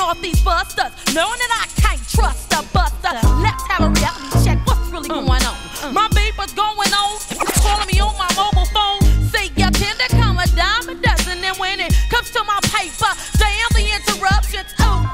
off these busters, knowing that I can't trust a buster. Let's have a reality check. What's really going on? My beeper's going on, calling me on my mobile phone. See, you tend to come a dime a dozen, and when it comes to my paper, damn the interruptions.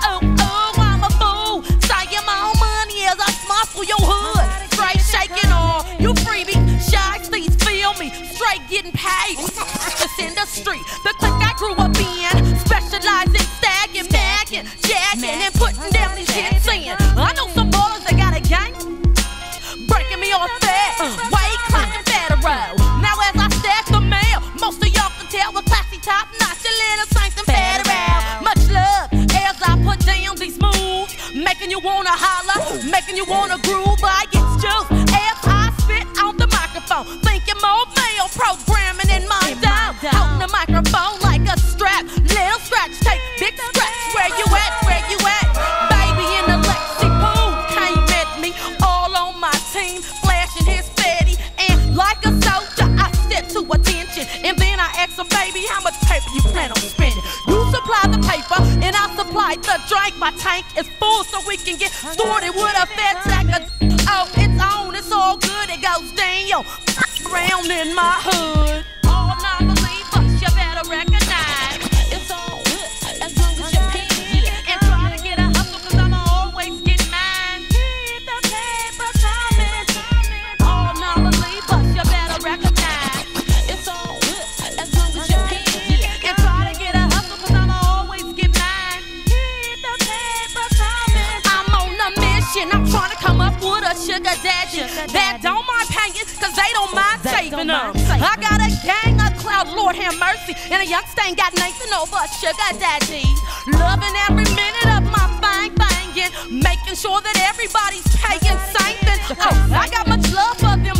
I'm a fool. Saying my own money as I smile through your hood. Straight shaking on you freebie, shy, please feel me. Straight getting paid. This industry, the clique I grew up in, specialized in stagging, magging, jacking, and putting down these hits in. I know some ballers that got a gang, breaking me off fast, weight clocking federal. Now as I stack the mail, most of y'all can tell with classy top notch, a little something federal. Much love as I put down these moves, making you wanna holler, making you wanna groove. I get juice as I spit on the microphone, thinking more male programming in my down. Holding the microphone like a strap, little scratch tape, big scratch. Where you at? Where you at? Baby in the Lexi pool came at me, all on my team, flashing his fatty, and like a soldier, I step to attention, and then I ask him, baby, how much paper you plan on spending? You supply the paper, and I supply the drink. My tank is full, so we can get started with a fat sack of. Oh, it's on, it's all good, it goes down, around in my hood. All non-believers, you better recognize it's all good as long as you pay. And try to get a hustle, cause I'ma always get mine. Keep the paper coming. All non-believers, you better recognize it's all good as long as you pay. And try to get a hustle, cause I'ma always get mine. Keep the paper coming. I'm on a mission, I'm trying to come up with a sugar daddy that don't mind paying, cause they don't mind saving them. I got a gang of cloud, Lord have mercy, and a youngster ain't got nothing over a sugar daddy. Loving every minute of my banging, making sure that everybody's paying something. Oh, I got much love for them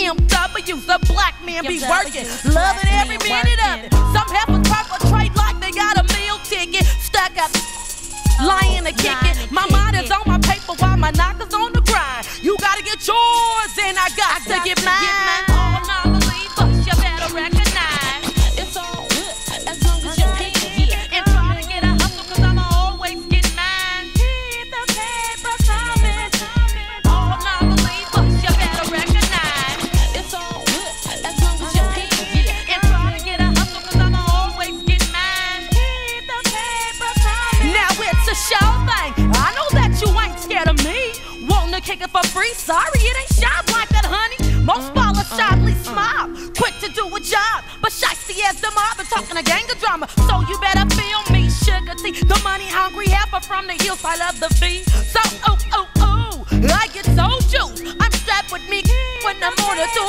BMWs, the black man be working, loving every minute of it. Some heifers perpetrate like they got a meal ticket, stuck up, lying to kick it. My mind is on my paper while my knockers on the grind. You gotta get yours, and I got to get mine. All non-believers, you better recognize it's all good as long as you pay. And try to get a hustle, cause I'ma always get mine. Keep the paper coming. All non-believers, you better recognize it's all good as long as you pay. And try to get a hustle, cause I'ma always get mine. Keep the paper coming. Now it's a show thing, I know that you ain't scared of me. Wanting to kick it for free? Sorry, it ain't shop like that, honey. Most ballers shyly smile, quick to do a job, but shicey as the mob and talking a gang of drama. So you better feel me, Suga T, the money hungry heifer from the hillside of the V. So I get so juiced, I'm strapped with me when I'm on to